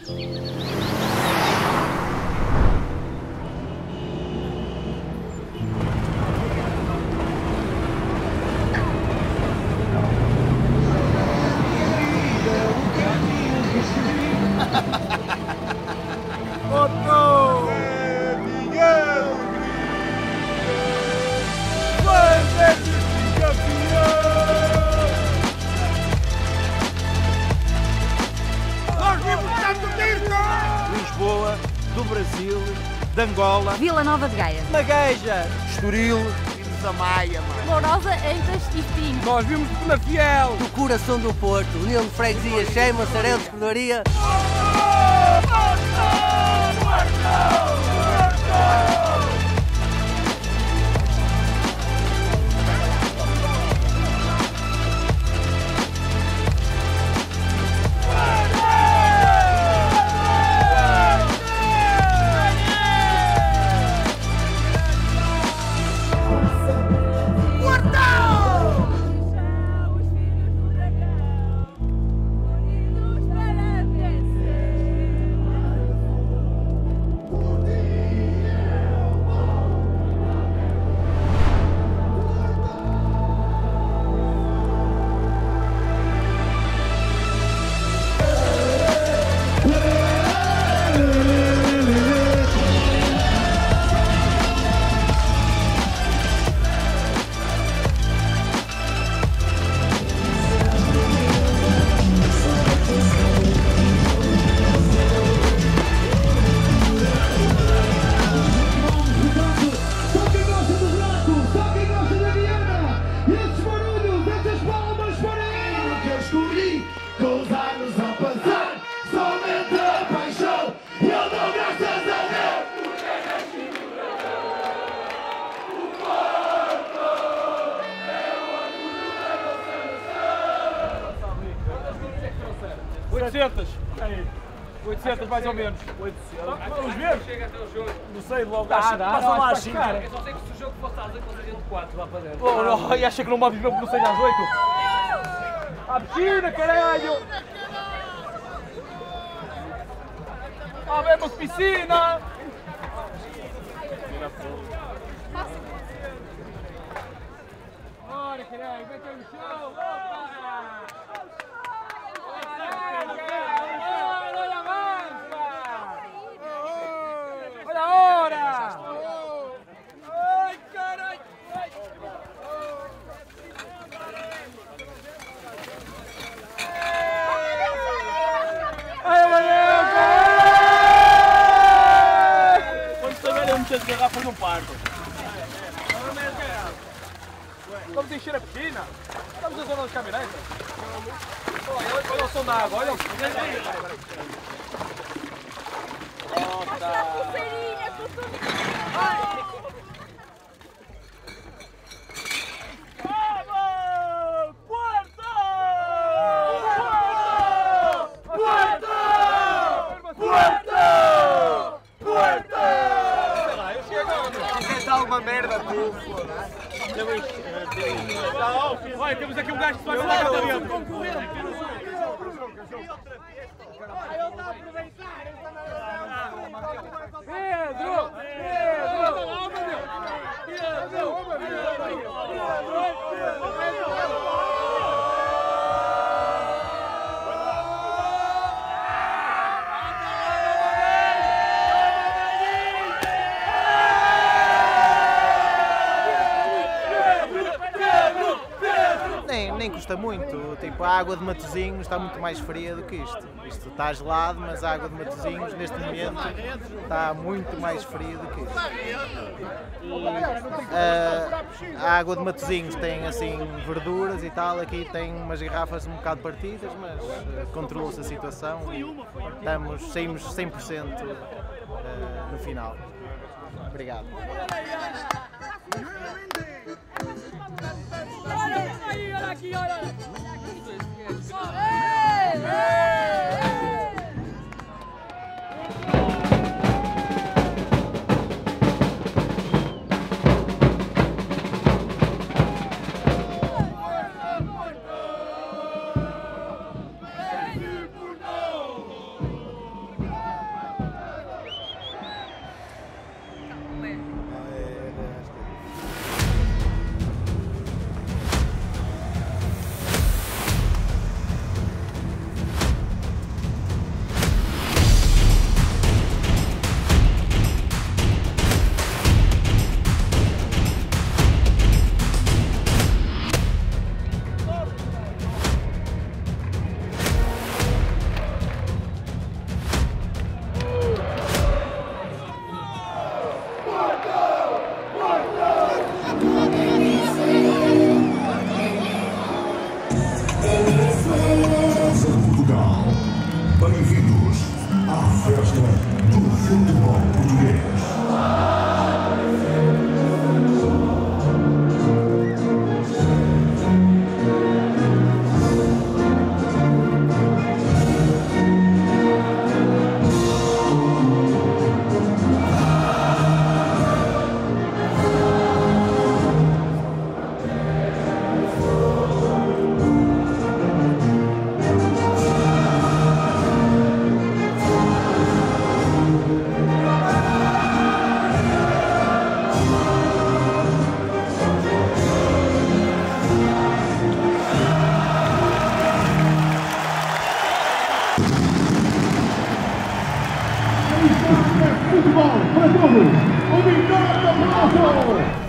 Lisboa, do Brasil, de Angola, Vila Nova de Gaia, Magueja, Estoril, vimos a Maia, Lourosa, Eitas e Espinho. Nós vimos Penafiel, do coração do Porto, União de Freguesia, Cheima, Sarel de Escudaria. Aí, 800 mais ou menos. 800. Vamos ver? Chega até o jogo. Não sei, logo passa lá às 5. Eu só sei que se o jogo fosse às 8, nós fazíamos 4 lá para dentro. Oh, e acha que não move mesmo que não seja às 8? À piscina, caralho! Ah, vemos piscina! Bora, caralho, vem ter o show! Opa! Olha a hora! Ai, caralho! Quando estiver a meter de garrafas no parque. Vamos encher a piscina? Estamos na zona das caminhonetas? Olha o som da água, olha o som. Olha a pulseirinha, Vamos! Puerto! Puerto! Puerto! Puerto! Sei lá, eu chego onde? Fizeste alguma merda, tu? Olha, temos aqui um gajo que vai falar cá dentro. Pedro! Nem custa muito, tipo a água de Matosinhos está muito mais fria do que isto. Isto está gelado, mas a água de Matosinhos neste momento está muito mais fria do que isto. A água de Matosinhos tem assim verduras e tal, aqui tem umas garrafas um bocado partidas, mas controlou-se a situação e saímos 100% no final. Obrigado. olha aqui, olha! futebol para todos. Um milhão de aplausos.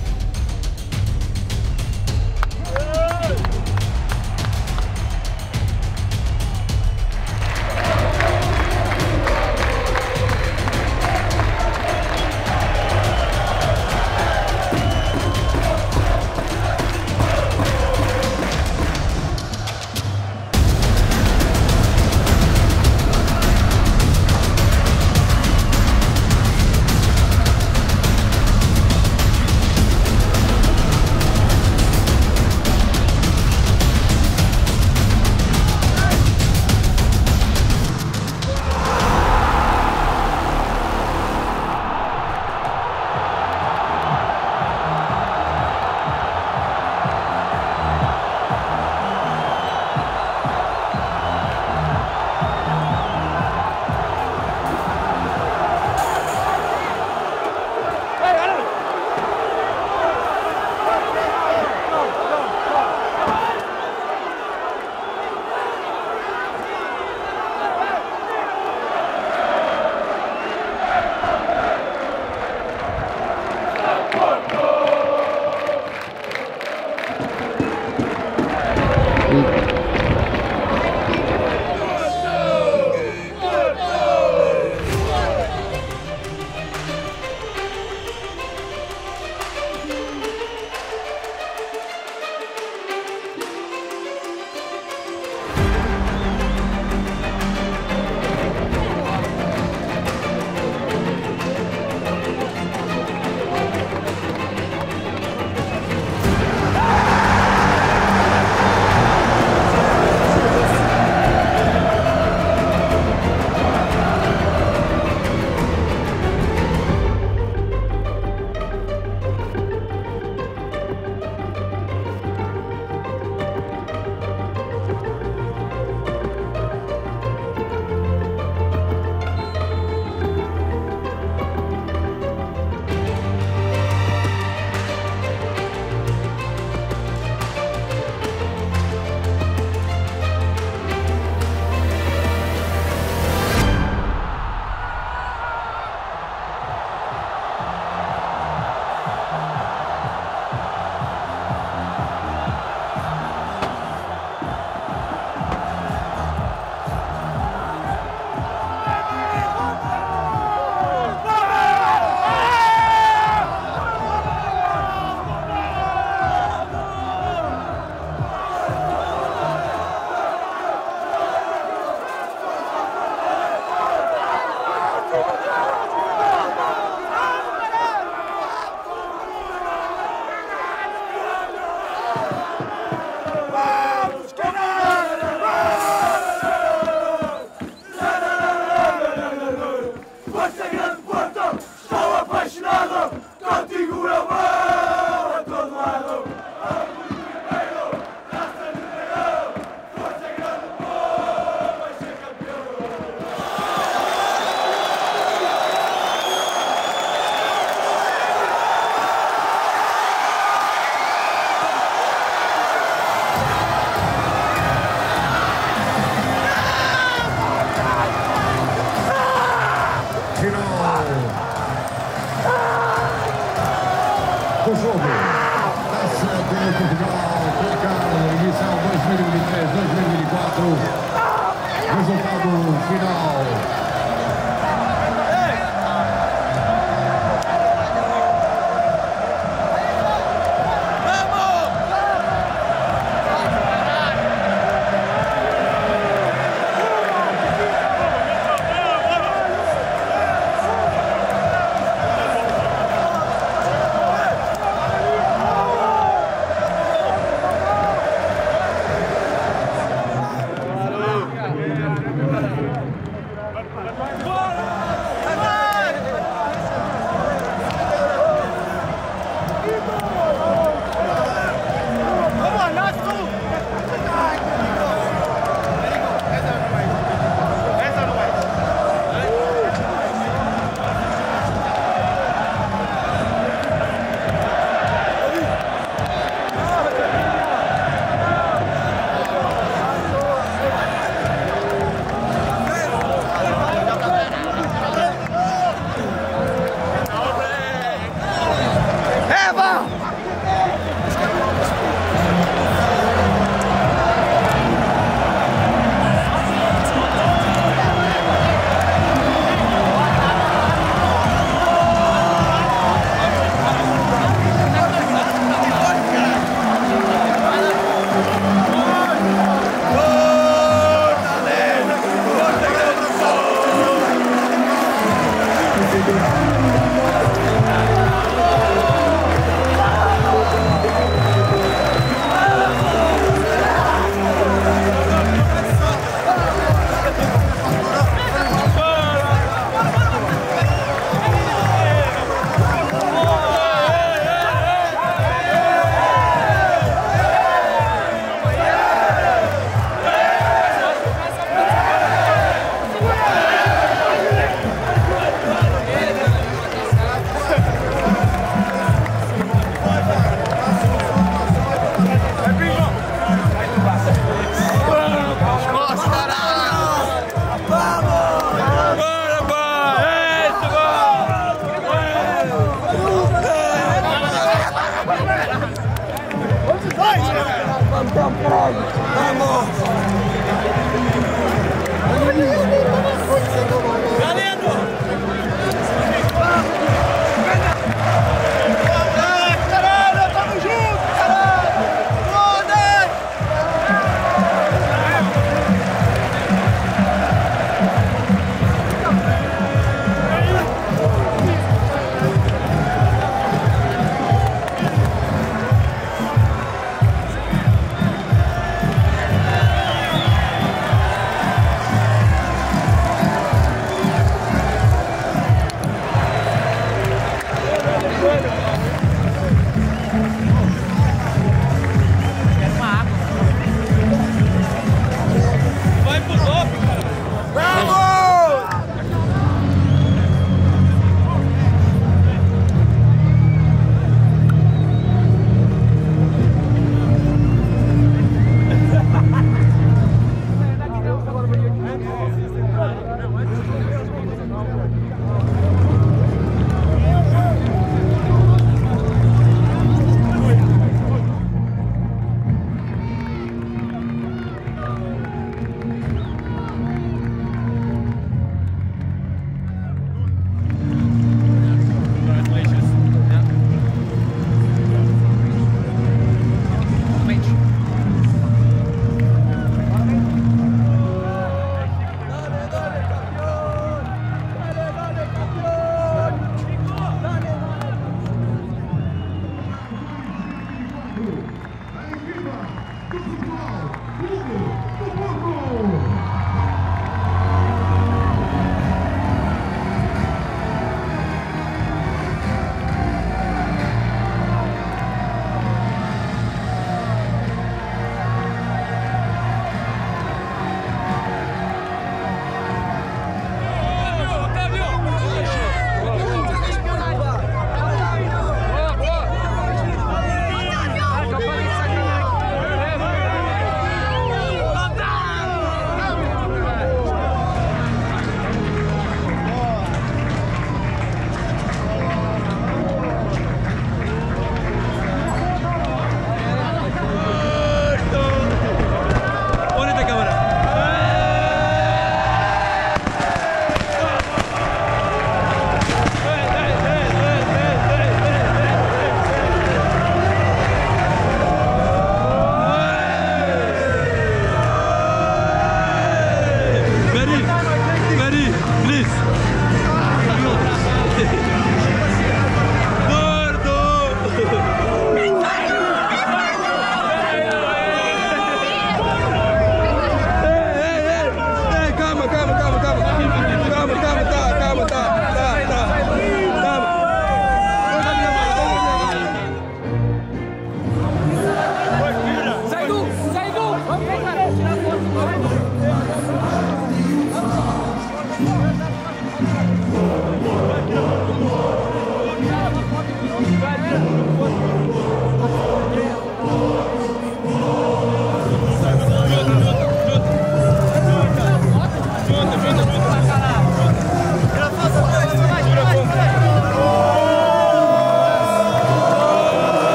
O jogo Taça de Portugal, placar inicial 2023-2024, resultado final.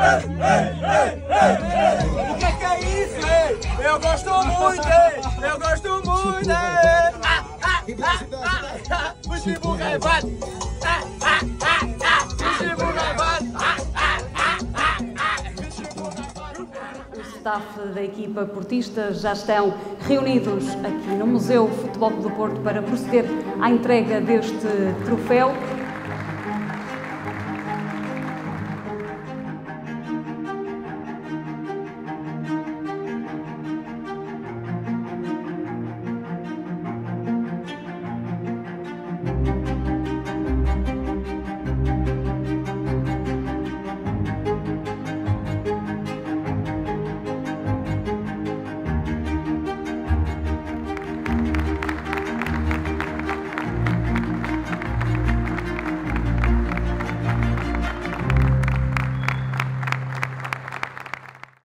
O que é isso? Eu gosto muito! Eu gosto muito! O Chibu Gaivado! O Chibu Gaivado! O staff da equipa portista já estão reunidos aqui no Museu Futebol Clube do Porto para proceder à entrega deste troféu.